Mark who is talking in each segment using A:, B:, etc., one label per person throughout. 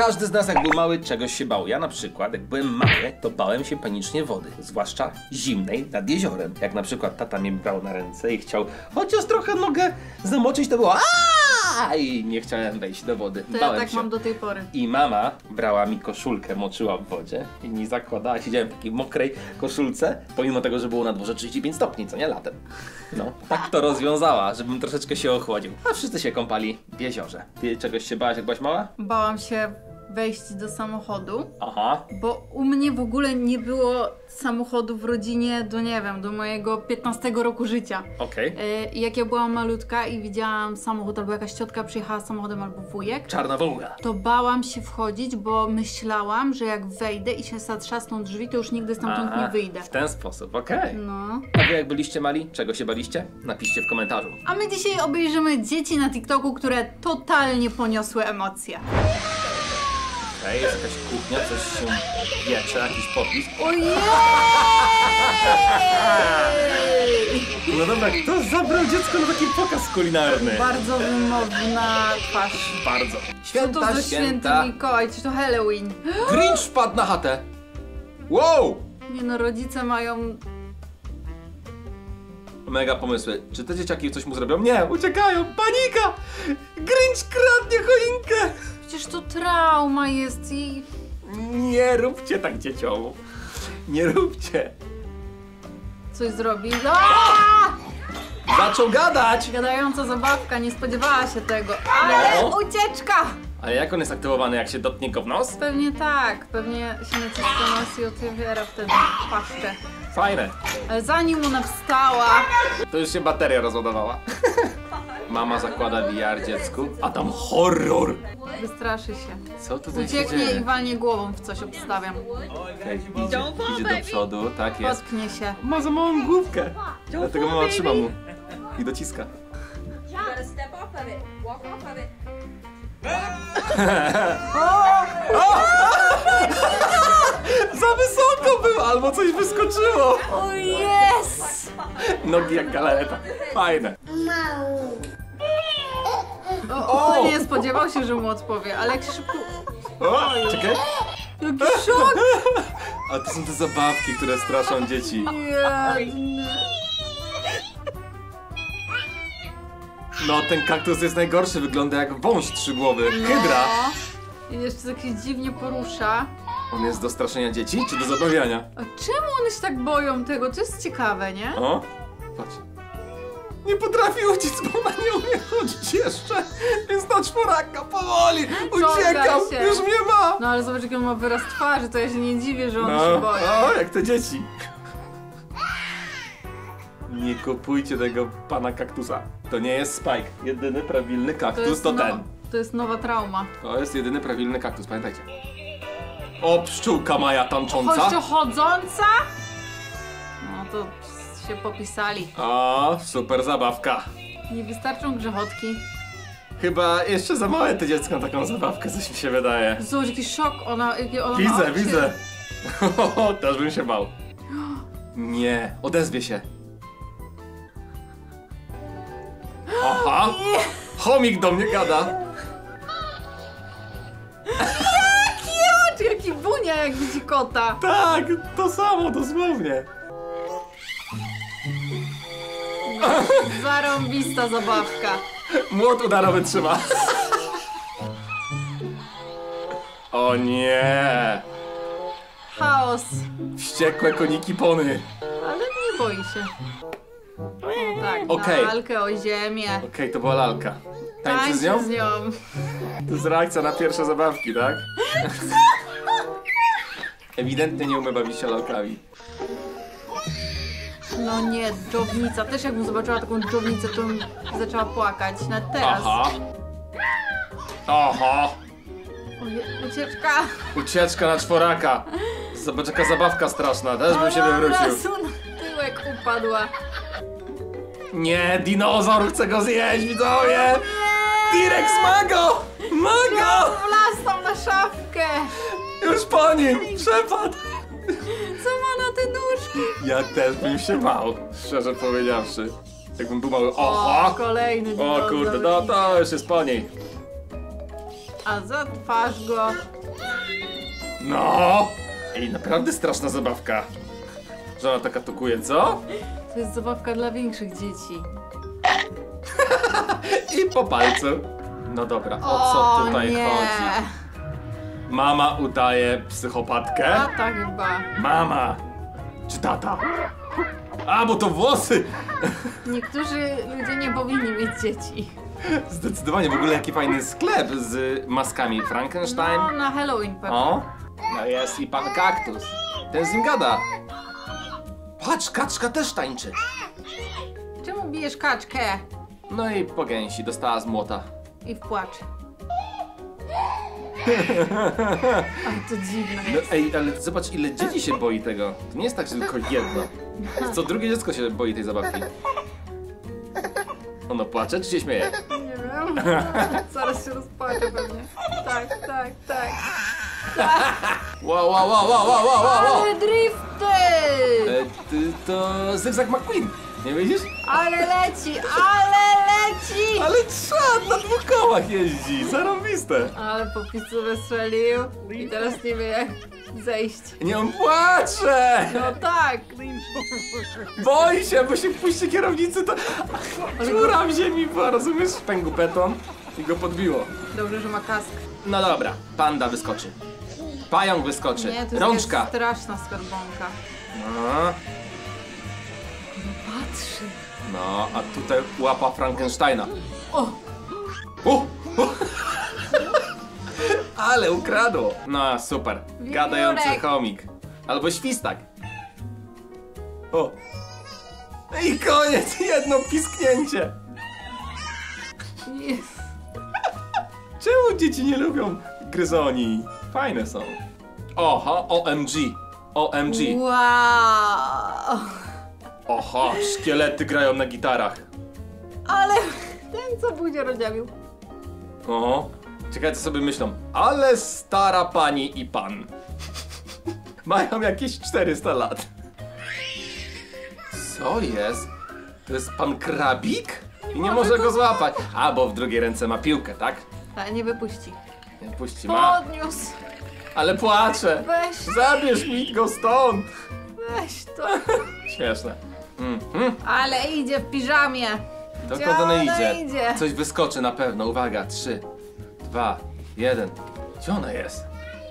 A: Każdy z nas jak był mały czegoś się bał. Ja na przykład jak byłem mały, to bałem się panicznie wody. Zwłaszcza zimnej nad jeziorem. Jak na przykład tata mnie brał na ręce i chciał chociaż trochę nogę zamoczyć, to było aaaa! I nie chciałem wejść do wody.
B: To
A: Bałem
B: ja tak
A: się.
B: mam do tej pory.
A: I mama brała mi koszulkę, moczyła w wodzie i mi zakładała. Siedziałem w takiej mokrej koszulce, pomimo tego, że było na dworze 35 stopni, co nie latem. No, tak to rozwiązała, żebym troszeczkę się ochłodził. A wszyscy się kąpali w jeziorze. Ty czegoś się bałaś, jak byłaś mała?
B: Bałam się wejść do samochodu,
A: Aha.
B: bo u mnie w ogóle nie było samochodu w rodzinie do, nie wiem, do mojego 15 roku życia.
A: Okej.
B: I jak ja byłam malutka i widziałam samochód, albo jakaś ciotka przyjechała samochodem, albo wujek,
A: Czarna Wołga.
B: to bałam się wchodzić, bo myślałam, że jak wejdę i się zatrzasną drzwi, to już nigdy stamtąd nie wyjdę.
A: W ten sposób, okej.
B: No.
A: A wy jak byliście mali? Czego się baliście? Napiszcie w komentarzu.
B: A my dzisiaj obejrzymy dzieci na TikToku, które totalnie poniosły emocje.
A: Okej, jest jakaś kuchnia, coś się piecze, jakiś popis.
B: Ojej!
A: No dobra, kto zabrał dziecko na taki pokaz kulinarny?
B: Bardzo wymowna twarz.
A: Bardzo.
B: Co to za święty Mikołaj? Czy to Halloween?
A: Grinch wpadł na chatę. Wow!
B: Nie no, rodzice mają...
A: Mega pomysły. Czy te dzieciaki coś mu zrobią? Nie, uciekają! Panika! Grinch kradnie choinkę!
B: Przecież to trauma jest i...
A: Nie róbcie tak dzieciom. Nie róbcie.
B: Coś zrobi. Aaaa!
A: Zaczął gadać!
B: Gadająca zabawka, nie spodziewała się tego. Ale
A: No.
B: ucieczka!
A: Ale jak on jest aktywowany, jak się dotknie go w nos?
B: Pewnie tak. Pewnie się naciska nos i otwiera wtedy paszczę.
A: Fajne.
B: Ale zanim ona wstała...
A: To już się bateria rozładowała. Mama zakłada VR dziecku, a tam horror!
B: Wystraszy się.
A: Co tutaj się
B: Ucieknie i
A: dzieje?
B: walnie głową w coś, obstawiam.
A: Okej, idzie do przodu, tak jest.
B: Potknie się.
A: Ma za małą główkę, dlatego mama trzyma mu i dociska.
C: You gotta step off of it. Walk off of it.
A: Za wysoko był, albo coś wyskoczyło!
B: O jest!
A: Nogi jak galareta. Fajne.
B: O, nie spodziewał się, że mu odpowie, ale jak się szybko...
A: O, czekaj.
B: Jaki szok!
A: A to są te zabawki, które straszą dzieci.
B: Jedny.
A: No, ten kaktus jest najgorszy, wygląda jak wąż trzygłowy. Hydra.
B: No. I jeszcze tak się dziwnie porusza.
A: On jest do straszenia dzieci, czy do zabawiania?
B: A czemu one się tak boją tego? To jest ciekawe, nie?
A: O, patrz. Nie potrafi uciec, bo ona nie umie chodzić jeszcze. Więc na czworaka powoli. Uciekam,
B: się.
A: już mnie ma.
B: No ale zobacz, jaki on ma wyraz twarzy, to ja się nie dziwię, że one się boją.
A: o, jak te dzieci. Nie kupujcie tego pana kaktusa. To nie jest Spike. Jedyny prawilny kaktus to ten.
B: To jest nowa trauma.
A: To jest jedyny prawilny kaktus, pamiętajcie. O, pszczółka Maja tancząca.
B: Chodźciochodząca? No to się popisali.
A: O, super zabawka.
B: Nie wystarczą grzechotki.
A: Chyba jeszcze za małe te dziecko na taką zabawkę, coś mi się wydaje.
B: Zobacz, jaki szok, ona ma oczy.
A: Widzę. Też bym się bał. Nie, odezwie się. Aha. Chomik do mnie gada.
B: Jaki bunia, jak widzi kota.
A: Tak, to samo, dosłownie.
B: Zarąbista zabawka.
A: Młot udarowy trzyma. O nie.
B: Chaos.
A: Wściekłe koniki pony.
B: Ale nie boi się. O tak,
A: Okej.
B: na walkę o ziemię.
A: Okej, to była lalka. Tańczy
B: Tańczy
A: z nią?
B: z nią.
A: To jest reakcja na pierwsze zabawki, tak? Ewidentnie nie umie bawić się lalkami.
B: No nie, dżownica. Też jakbym zobaczyła taką dżownicę, to bym zaczęła płakać. Nawet teraz.
A: Aha. Aha.
B: Ucieczka.
A: Ucieczka na czworaka. Zobacz jaka zabawka straszna, też bym się wywrócił.
B: Tyłek upadła.
A: Nie, dinozaur chce go zjeść, widzowie! T-Rex ma go! Ma go!
B: Wlazł tam na szafkę.
A: Już po nim! Przepadł!
B: Co ma na te nóżki?
A: Ja też bym się bał, szczerze powiedziawszy. Jakbym był mały.
B: O,
A: Oho!
B: kolejny
A: O
B: dinozaur.
A: kurde, no to już jest po niej.
B: a za twarz go.
A: No! Ej, naprawdę straszna zabawka. Że ona tak atakuje, co?
B: To jest zabawka dla większych dzieci.
A: I po palcu. No dobra, o co tutaj
B: nie.
A: chodzi? Mama udaje psychopatkę?
B: Tata chyba.
A: Mama! Czy tata? A, bo to włosy!
B: Niektórzy ludzie nie powinni mieć dzieci.
A: Zdecydowanie, w ogóle jaki fajny sklep z maskami. Frankenstein.
B: No, na Halloween pewnie.
A: O! No jest i pan kaktus. Ten z nim gada. Patrz, kaczka też tańczy.
B: Czemu bijesz kaczkę?
A: No i po gęsi dostała z młota.
B: I w płacz. Ale to dziwne
A: No,
B: jest.
A: ej, ale zobacz ile dzieci się boi tego. To nie jest tak, że tylko jedno. Co drugie dziecko się boi tej zabawki. Ono płacze czy się śmieje?
B: Nie wiem. Zaraz się rozpłaczę pewnie. Tak.
A: Wow, wow, wow, wow, wow, wow, wow.
B: Ale drifty!
A: To Zygzak McQueen. Nie widzisz?
B: Ale leci!
A: Ale trzeba na 2 kołach jeździ. Zarąbiste.
B: Ale po pizzu wystrzelił i teraz nie wie jak zejść.
A: Nie, on płacze.
B: No tak!
A: Boi się, bo się puści kierownicy, to dziura w ziemi była, rozumiesz? Pęgu beton i go podbiło.
B: Dobrze, że ma kask.
A: No dobra, panda wyskoczy. Pająk wyskoczy.
B: Nie, to jest
A: Rączka.
B: jakaś straszna skarbonka.
A: No,
B: Patrzy.
A: no, a tutaj łapa Frankensteina.
B: O!
A: O! Ale ukradło. No, super. Gadający chomik. Albo świstak. O! I koniec, jedno pisknięcie.
B: Jest.
A: Czemu dzieci nie lubią gryzoni? Fajne są. Oho, OMG. OMG.
B: Wow!
A: Oho, szkielety grają na gitarach.
B: Ale ten co budzie rozdziawił.
A: Oho. Czekaj, co sobie myślą. Ale stara pani i pan. Mają jakieś 400 lat. Co jest? To jest pan Krabik? I nie może go złapać. A, bo w drugiej ręce ma piłkę, tak?
B: Ale nie wypuści.
A: Nie puści, ma.
B: Podniósł.
A: Ale płacze.
B: Weź,
A: Zabierz mi go stąd.
B: weź to.
A: Śmieszne.
B: Ale idzie w piżamie.
A: Dokąd ona
B: Gdzie
A: idzie? Coś wyskoczy na pewno. Uwaga, 3, 2, 1. Gdzie ona jest?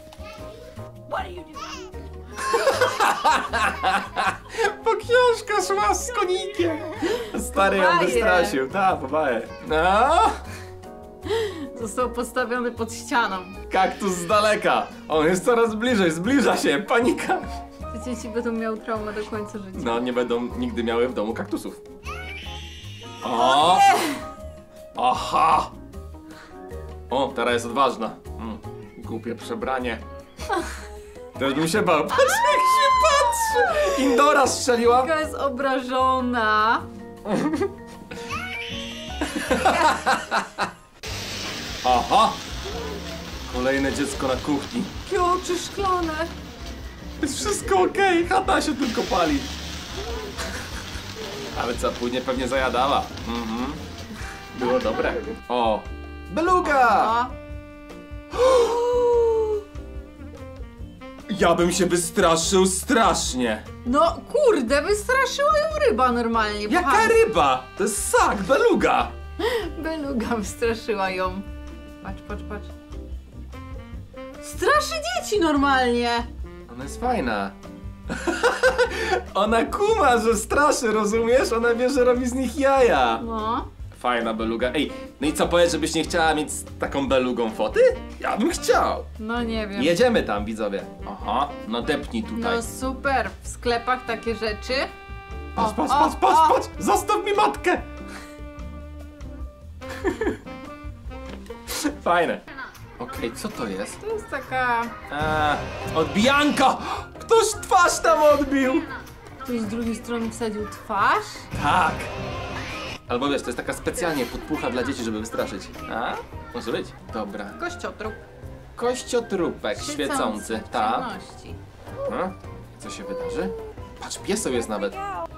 A: Bo książka szła z konikiem. Stary ją
B: Powaje.
A: wystraszył. Tak, powaje. No,
B: Został postawiony pod ścianą.
A: kaktus z daleka. On jest coraz bliżej, zbliża się. Panika.
B: Te dzieci będą miały traumę do końca życia.
A: No, nie będą nigdy miały w domu kaktusów. O! Aha! O, teraz jest odważna. Głupie przebranie. Też bym się bał. Patrz jak się patrzy! Indora strzeliła.
B: Taka jest obrażona.
A: Aha! Kolejne dziecko na kuchni.
B: Jakie oczy szklane.
A: Jest wszystko okej, chata się tylko pali. Ale co, później pewnie zajadała. Było dobre. O! Beluga!
B: O.
A: Ja bym się wystraszył strasznie.
B: No kurde, wystraszyła ją ryba normalnie.
A: Jaka
B: Patrz.
A: ryba? To jest ssak, beluga.
B: Beluga wystraszyła ją. Patrz. Straszy dzieci normalnie.
A: Ona jest fajna. Ona kuma, że straszy, rozumiesz? Ona wie, że robi z nich jaja.
B: No.
A: Fajna beluga. Ej, no i co, powiedz, żebyś nie chciała mieć z taką belugą foty? Ja bym chciał.
B: No nie wiem.
A: Jedziemy tam, widzowie. Aha, no depnij tutaj.
B: No super, w sklepach takie rzeczy.
A: Patrz, patrz,
B: o,
A: patrz, patrz,
B: o.
A: patrz! Zostaw mi matkę! Fajne. Okej, co to jest?
B: To jest taka...
A: Odbijanka! Ktoś twarz tam odbił!
B: Ktoś z drugiej strony wsadził twarz?
A: Tak! Albo wiesz, to jest taka specjalnie podpucha dla dzieci, żeby wystraszyć. A? Może być? Dobra.
B: Kościotrup.
A: Kościotrupek świecący.
B: w
A: Tak.
B: ciemności.
A: Co się wydarzy? Patrz, pieseł jest nawet.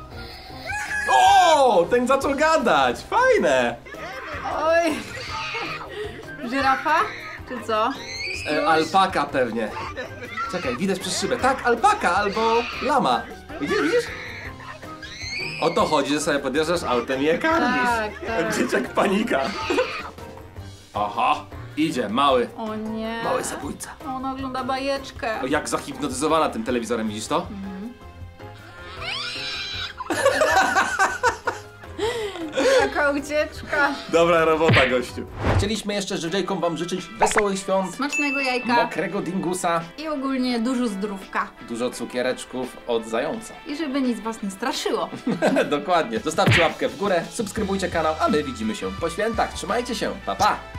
A: O! Ten zaczął gadać! Fajne!
B: Oj! Żyrafa? Czy Czy co?
A: Alpaka pewnie. Czekaj, widać przez szybę. Tak, alpaka albo lama. Widzisz? O to chodzi, że sobie podjeżdżasz autem i je karmisz.
B: Tak.
A: Dzieciak panika. Aha, idzie, mały.
B: O nie.
A: Mały zabójca.
B: Ona ogląda bajeczkę.
A: O, jak zahipnotyzowana tym telewizorem, widzisz to?
B: Jaka ucieczka.
A: Dobra robota, gościu. Chcieliśmy jeszcze z JJ-ką wam życzyć wesołych świąt,
B: Smacznego jajka.
A: mokrego dingusa,
B: I ogólnie dużo zdrówka.
A: dużo cukiereczków od zająca.
B: I żeby nic was nie straszyło.
A: Dokładnie. Zostawcie łapkę w górę, subskrybujcie kanał, a my widzimy się po świętach. Trzymajcie się, pa pa!